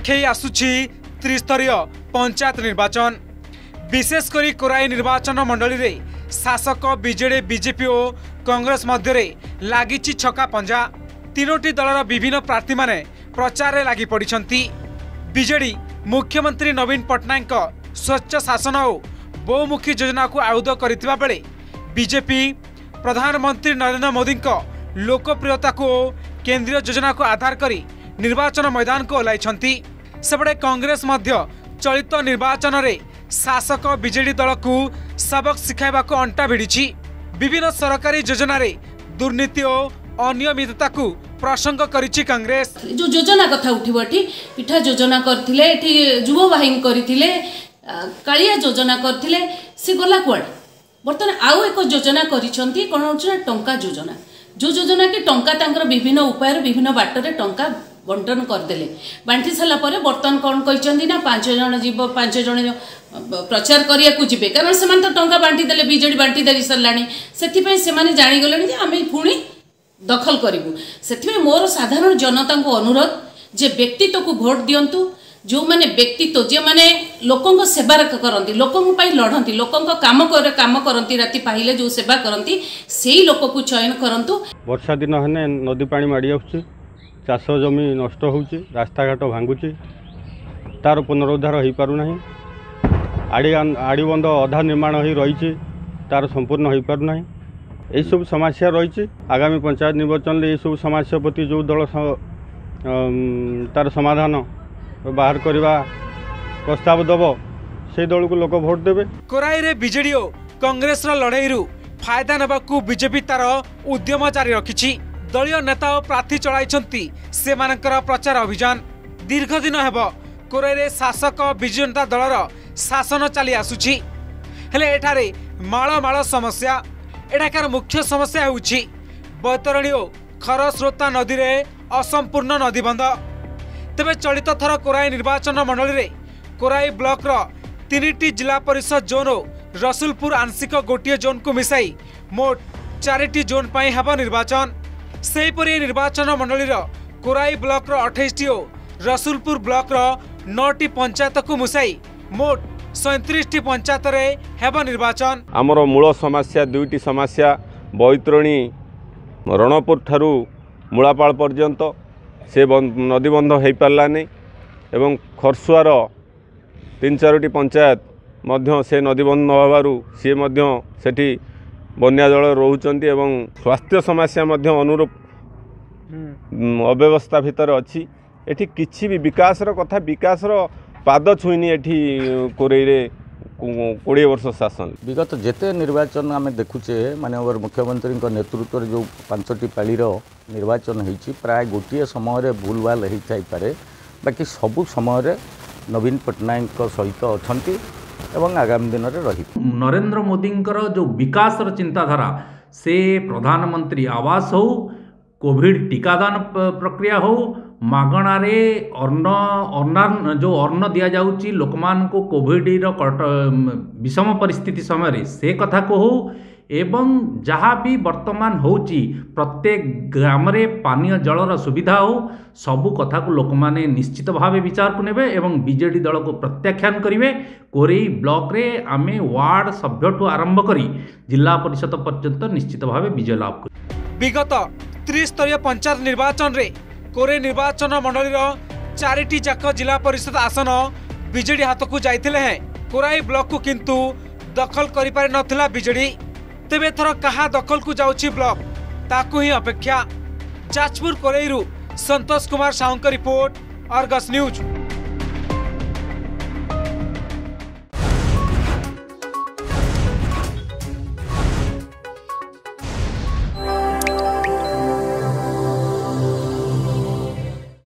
पाखे आसुछि त्रिस्तरीय पंचायत निर्वाचन। विशेषकर कोराई निर्वाचन मंडली रे शासक बीजेडी बीजेपी और कांग्रेस मध्य लागिछि छका पंजा। तीनोटी दलर विभिन्न प्रार्थी माने प्रचार लगी पड़िछंती। बीजेडी मुख्यमंत्री नवीन पट्टनायक स्वच्छ शासन और बहुमुखी योजना को आयुध करथिबा बेले बीजेपी प्रधानमंत्री नरेंद्र मोदी को लोकप्रियता को केंद्रीय योजना को आधार करी निर्वाचन मैदान को ओह्लाइछंती। सेबडे कांग्रेस मध्य चलित निर्वाचन रे शासक बीजेडी दल को सबक शिखाइबा को अंटा भिड़ी। विभिन्न सरकारी योजना रे दुर्नीति और अनियमितता को प्रसंग करिछि कांग्रेस। जो योजना कथा उठिबो पिठा योजना करथिले युवा वाहिनी करथिले कालिया योजना करथिले से गला कुआड। बर्तमान आउ एक योजना करिसंती कोन होछ टंका योजना। जो योजना कि टंका तांकर विभिन्न उपाय विभिन्न बाटरे टंका बंटन करदेले। बांटी सारा पर बर्तमान कौन कहते ना 5 जन जीव 5 जन प्रचार करिया को जीवे कारण से तो टंका बांटी देले बीजेडी बांटी दे साराणी से जानीगले आम पुणी दखल करूँ। से मोर साधारण जनता को अनुरोध जे व्यक्तित्व को भोट दिंतु। जो माने व्यक्तित्व जे माने लोकों सेवा करती लोकों लड़ती लोकों काम करती राति पाइले जो सेवा करती से लोक को चयन करंतु। वर्षा दिन हेने नदी पानी माड़ी आसुची चाष जमी नष्ट होउची रास्ता घाट भांगुची तार पुनरुद्धार हो पारु नाही। आड़ीबंध अधा निर्माण हो रही तार संपूर्ण हो पारु नाही। यही सब समस्या रही। आगामी पंचायत निर्वाचन में यही सब समस्या प्रति जो दल तार समाधान बाहर करवा प्रस्ताव दब से दल को लोक भोट देवे। कोराई रे बीजेडी और कांग्रेस लड़ाई फायदा नेबाकू बीजेपी तार उद्यम जारी रखिछि। दलीय नेता और प्रार्थी चलाइछंती सेमानकर प्रचार अभियान। दीर्घ दिन हेब कोराई रे शासक बिजु जनता दलर शासन चली आसुछि। हेले एठारे माळ माळ समस्या। एठाकार मुख्य समस्या होउछि बैतरणी और खरस्रोता नदी रे असंपूर्ण नदीबंध। तेबे चलित थर कोराई निर्वाचन मंडली रे कोराई ब्लॉक रो 3टी जिला परिषद जोन और रसुलपुर आंशिक गोटे जोन को मिसाई मोट 4टी जोन पाई हेब निर्वाचन। सेहीपरि निर्वाचन मंडली रो कोराई ब्लॉक रो 28टी और रसुलपुर ब्लॉक रो 9टी पंचायत को मिसाई मोट 37टी पंचायत रे हेब निर्वाचन। आमर मूल समस्या 2टी समस्या बैतरणी रणपुर ठारू मूलापाल पर्यंत से नदीबंध हो पारा नहीं एवं खरसुआर 3-4टी पंचायत मध्य से नदीबंध नहबारु सी सेठी बन्या जल रोचंती एवं स्वास्थ्य समस्या अनुरूप अव्यवस्था भितर अच्छी। एठी किछि भी विकासर कथा विकासर पाद छुईनी एठी कोराई रे 20 वर्ष शासन। विगत जेते निर्वाचन आम देखुचे माननीय मुख्यमंत्री नेतृत्व जो 5टी पाली निर्वाचन होती प्राय गोटे समय भूल भाल हो पारे बाकी सबु समय नवीन पट्टनायक सहित अच्छा एवं आगामी दिन में रही। नरेंद्र मोदी जो विकास चिंताधारा से प्रधानमंत्री आवास हो कोविड टीकादान प्रक्रिया हो मागणारे अन्न दि जाऊँगी लोक मान को कोविड विषम परिस्थिति समय से कथा को हो एवं जहाँ भी वर्तमान होची प्रत्येक ग्राम रे पानीय जलर सुविधा हो सबू कथा को लोक माने निश्चित भाव विचार को नेबे एवं बीजेडी दल को प्रत्याख्यान करिवे। कोराई ब्लॉक रे आमे वार्ड सभ्य ठू आरंभ करी जिला परिषद पर्यंत निश्चित भाव विजय लाभ कर। विगत त्रिस्तरीय पंचायत निर्वाचन रे कोराई निर्वाचन मंडली 4टी जाक जिला परिषद आसन बीजेडी हाथ को जाइथिले हैं। कोराई ब्लॉक को किंतु दखल करि पारि नथिला बीजेडी। तेबे थर कहा दखल को जाउछि ब्लॉक ताकू ही अपेक्षा। जाजपुर कोराई रु संतोष कुमार साहू का रिपोर्ट, अर्गस न्यूज।